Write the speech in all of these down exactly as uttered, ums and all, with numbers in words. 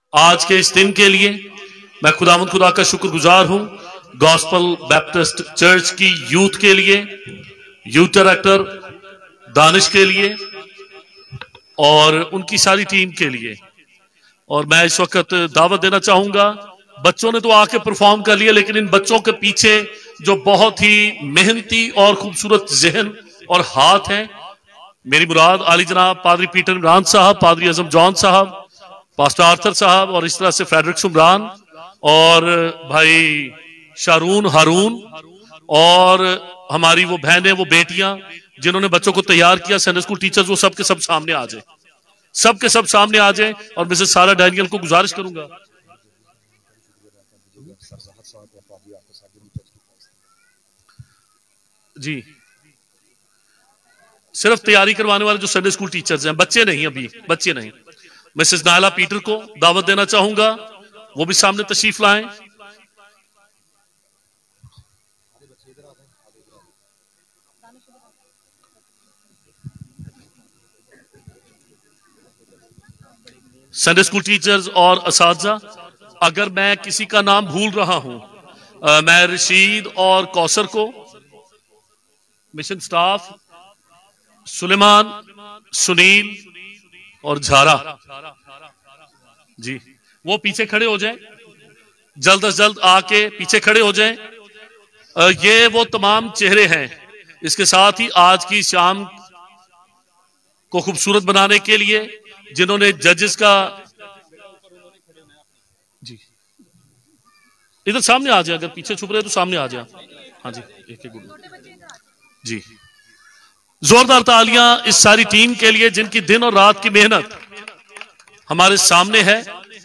आज के इस दिन के लिए मैं खुदावंद खुदा का शुक्रगुजार हूं। गॉस्पल बैप्टिस्ट चर्च की यूथ के लिए, यूथ डायरेक्टर दानिश के लिए और उनकी सारी टीम के लिए। और मैं इस वक्त दावत देना चाहूंगा, बच्चों ने तो आके परफॉर्म कर लिया, लेकिन इन बच्चों के पीछे जो बहुत ही मेहनती और खूबसूरत जहन और हाथ हैं, मेरी मुराद आली जनाब पादरी पीटर इमरान साहब, पादरी अजम जॉन साहब, पास्टर आर्थर साहब और इस तरह से फ्रेडरिक सुमरान और भाई शारून हारून और हमारी वो बहनें, वो बेटियां जिन्होंने बच्चों को तैयार किया, संडे स्कूल टीचर्स, वो सब के सब सामने आ जाए, सब के सब सामने आ जाए। और मिसेस सारा डैनियल को गुजारिश करूंगा जी, सिर्फ तैयारी करवाने वाले जो संडे स्कूल टीचर्स हैं, बच्चे नहीं, अभी बच्चे नहीं। मिसेस नायला पीटर को दावत देना चाहूंगा, वो भी सामने तशरीफ लाएं। संडे स्कूल टीचर्स और असातिज़ा, अगर मैं किसी का नाम भूल रहा हूं, आ, मैं रशीद और कौसर को, मिशन स्टाफ सुलेमान, सुनील और झारा जी, वो पीछे खड़े हो जाएं, जल्द अज जल्द आके पीछे खड़े हो जाएं। ये वो तमाम चेहरे हैं, इसके साथ ही आज की शाम को खूबसूरत बनाने के लिए जिन्होंने जजेस का जी, इधर सामने आ जाए, अगर पीछे छुप रहे तो सामने आ जाए। हाँ जी, एक एक जी, जोरदार तालियां इस सारी टीम के लिए जिनकी दिन और रात की मेहनत हमारे सामने है।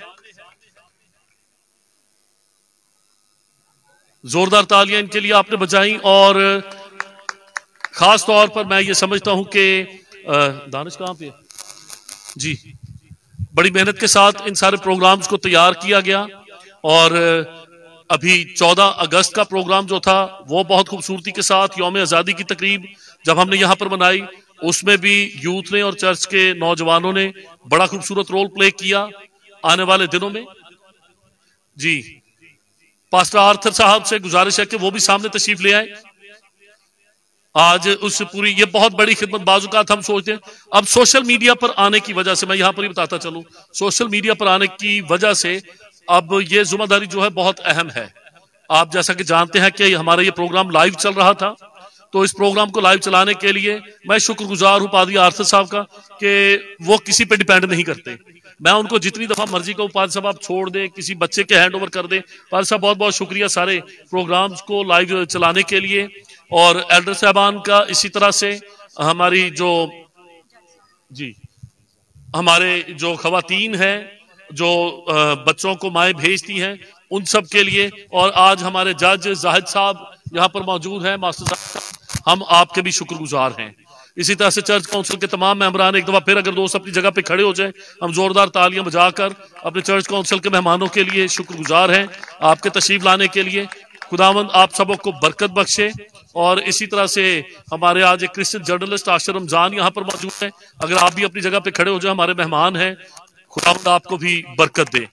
जोरदार तालियां इनके लिए आपने बजाई। और खास तौर पर मैं ये समझता हूं कि दानिश कहां पे जी, बड़ी मेहनत के साथ इन सारे प्रोग्राम्स को तैयार किया गया। और अभी चौदह अगस्त का प्रोग्राम जो था वो बहुत खूबसूरती के साथ यौम आज़ादी की तकरीब जब हमने यहां पर मनाई, उसमें भी यूथ ने और चर्च के नौजवानों ने बड़ा खूबसूरत रोल प्ले किया। आने वाले दिनों में जी, पास्टर आर्थर साहब से गुजारिश है कि वो भी सामने तशरीफ ले आए। आज उस पूरी ये बहुत बड़ी खिदमत, बाजुकात हम सोचते हैं अब सोशल मीडिया पर आने की वजह से, मैं यहां पर ही बताता चलूं, सोशल मीडिया पर आने की वजह से अब ये जिम्मेदारी जो है बहुत अहम है। आप जैसा कि जानते हैं कि हमारा ये प्रोग्राम लाइव चल रहा था, तो इस प्रोग्राम को लाइव चलाने के लिए मैं शुक्रगुजार हूं पादरी आर्थर साहब का कि वो किसी पे डिपेंड नहीं करते। मैं उनको जितनी दफा मर्जी कहूं, पादरी साहब आप छोड़ दें, किसी बच्चे के हैंड ओवर कर दें। पादरी साहब बहुत बहुत शुक्रिया सारे प्रोग्राम्स को लाइव चलाने के लिए। और एल्डर साहबान का इसी तरह से, हमारी जो जी हमारे जो खवातीन हैं जो बच्चों को माएँ भेजती हैं, उन सब के लिए। और आज हमारे जज जाहिद साहब यहाँ पर मौजूद हैं, मास्टर साहब, हम आपके भी शुक्रगुजार हैं। इसी तरह से चर्च काउंसिल के तमाम मेंबरान, एक दफा फिर अगर दोस्त अपनी जगह पे खड़े हो जाएं, हम जोरदार तालियां बजाकर अपने चर्च काउंसिल के मेहमानों के लिए शुक्रगुजार हैं, आपके तशरीफ लाने के लिए। खुदावंद आप सबों को बरकत बख्शे। और इसी तरह से हमारे आज एक क्रिश्चियन जर्नलिस्ट आशर रमजान यहाँ पर मौजूद है, अगर आप भी अपनी जगह पे खड़े हो जाए, हमारे मेहमान हैं, खुदावंद आपको भी बरकत दे।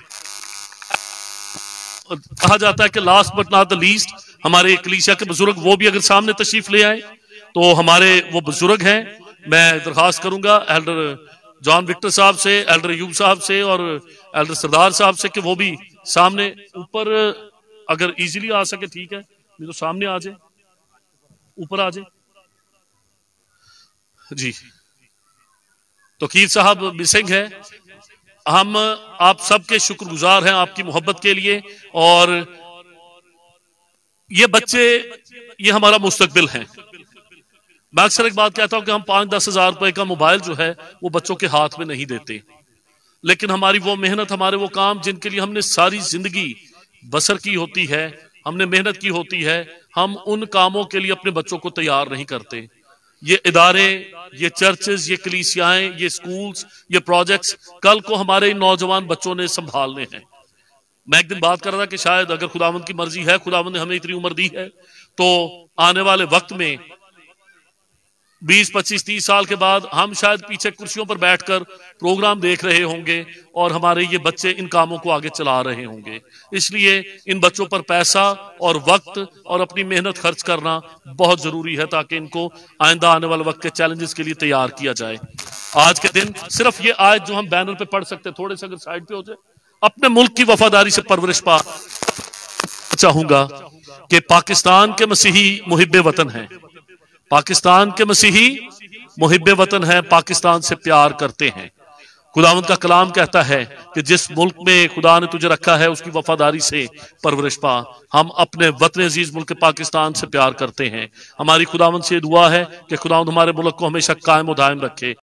कहा जाता है कि last but not the least, हमारे कलीसिया के बुजुर्ग, वो भी अगर सामने तशरीफ ले आए तो हमारे वो बुजुर्ग हैं। मैं दरखास्त करूंगा एल्डर जॉन विक्टर साहब से, एल्डर यूब साहब से और एल्डर सरदार साहब से कि वो भी सामने ऊपर अगर इजीली आ सके ठीक है, नहीं तो सामने आ जाए, ऊपर आ जाए जी। तो कीर साहब मिसिंग है। हम आप सबके शुक्रगुजार हैं आपकी मोहब्बत के लिए। और ये बच्चे, ये हमारा मुस्तकबिल हैं। मैं अक्सर एक बात कहता हूं कि हम पांच दस हजार रुपए का मोबाइल जो है वो बच्चों के हाथ में नहीं देते, लेकिन हमारी वो मेहनत, हमारे वो काम जिनके लिए हमने सारी जिंदगी बसर की होती है, हमने मेहनत की होती है, हम उन कामों के लिए अपने बच्चों को तैयार नहीं करते। ये इदारे, ये चर्चेस, ये कलीसियाएं, ये स्कूल्स, ये प्रोजेक्ट्स कल को हमारे नौजवान बच्चों ने संभालने हैं। मैं एक दिन बात कर रहा था कि शायद अगर खुदावंद की मर्जी है, खुदावंद ने हमें इतनी उम्र दी है, तो आने वाले वक्त में बीस पच्चीस तीस साल के बाद हम शायद पीछे कुर्सियों पर बैठकर प्रोग्राम देख रहे होंगे और हमारे ये बच्चे इन कामों को आगे चला रहे होंगे। इसलिए इन बच्चों पर पैसा और वक्त और अपनी मेहनत खर्च करना बहुत जरूरी है ताकि इनको आइंदा आने वाले वक्त के चैलेंजेस के लिए तैयार किया जाए। आज के दिन सिर्फ ये आयत जो हम बैनर पे पढ़ सकते, थोड़े से अगर साइड पे हो जाए, अपने मुल्क की वफादारी से परवरिश पा चाहूंगा कि पाकिस्तान के मसीही मुहिब्बे वतन हैं, पाकिस्तान के मसीही मुहिब्बे वतन हैं, पाकिस्तान से प्यार करते हैं। खुदावंद का कलाम कहता है कि जिस मुल्क में खुदा ने तुझे रखा है उसकी वफादारी से परवरिश पा। हम अपने वतन अजीज मुल्क पाकिस्तान से प्यार करते हैं। हमारी खुदावंद से दुआ है कि खुदावंद हमारे मुल्क को हमेशा कायम और दायम रखे।